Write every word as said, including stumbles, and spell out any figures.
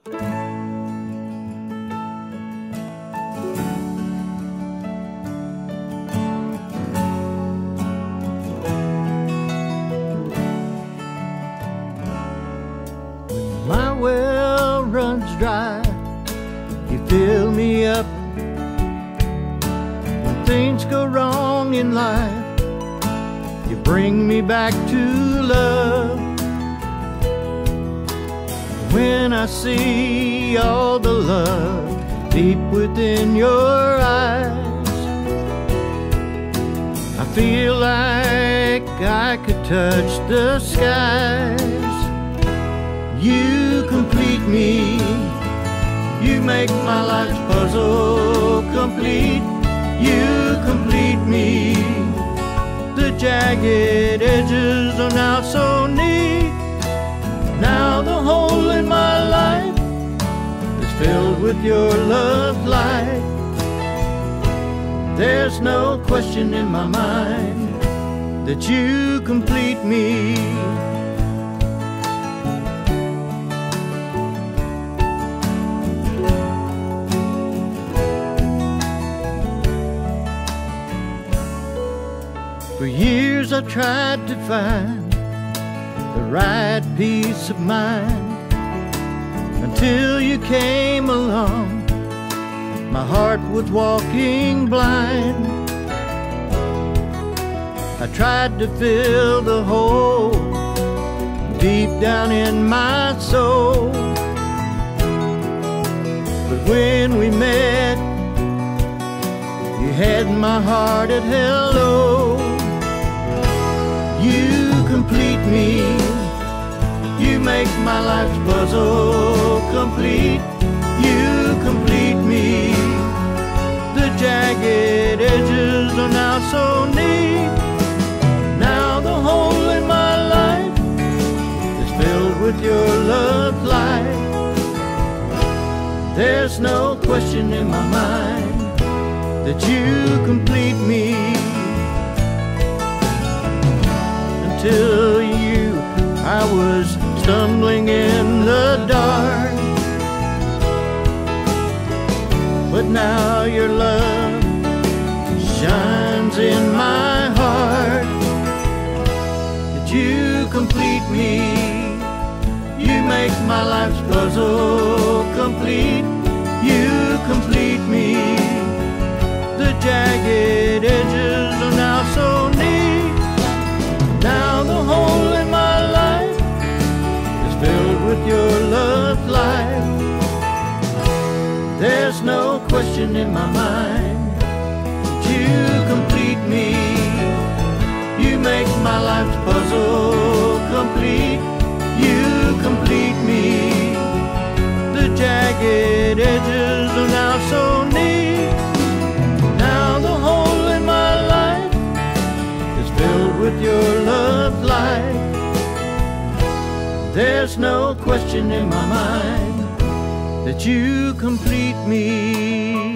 My well runs dry, you fill me up. When things go wrong in life, you bring me back to love. When I see all the love deep within your eyes, I feel like I could touch the skies. You complete me, you make my life's puzzle complete. You complete me, the jagged edges are now so neat. Now the hole in my life is filled with your love light. There's no question in my mind that you complete me. For years I tried to find the right peace of mind, until you came along. My heart was walking blind. I tried to fill the hole deep down in my soul, but when we met, you had my heart at hello. You complete me, you make my life's puzzle complete. You complete me, the jagged edges are now so neat. Now the hole in my life is filled with your love light. There's no question in my mind that you complete me. Until you, I was stumbling in the dark, but now your love shines in my heart. That you complete me, you make my life's puzzle complete. You complete me, the jagged edges are now so neat. Now the hole in my life is filled with your love light. There's no question in my mind that you complete me. You make my life's puzzle complete. You complete me, the jagged edges are now so neat. Now the hole in my life is filled with your love light. There's no question in my mind that you complete me.